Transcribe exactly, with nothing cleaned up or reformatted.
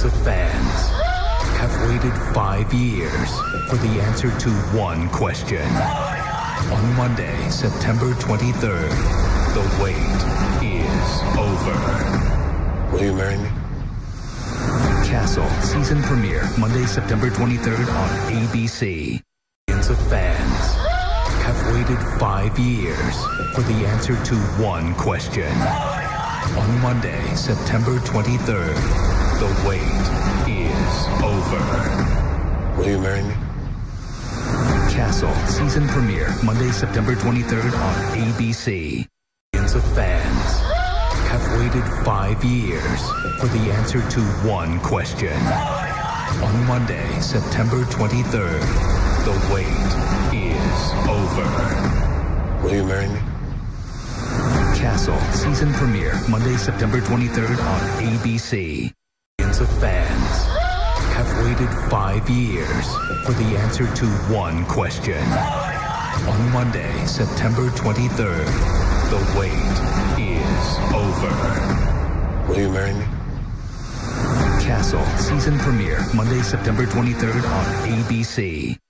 Millions of fans have waited five years for the answer to one question. On Monday, September twenty-third, the wait is over. Will you marry me? Castle season premiere Monday, September twenty-third on A B C. Millions of fans have waited five years for the answer to one question. On Monday, September twenty-third, the wait is over. Will you marry me? Castle season premiere Monday, September twenty-third on A B C. Millions of fans have waited five years for the answer to one question. On Monday, September twenty-third, the wait is over. Will you marry me? Castle season premiere Monday, September twenty-third on A B C. Millions of fans have waited five years for the answer to one question. On Monday, September twenty-third, the wait is over. Will you marry me? Castle season premiere Monday, September twenty-third on A B C.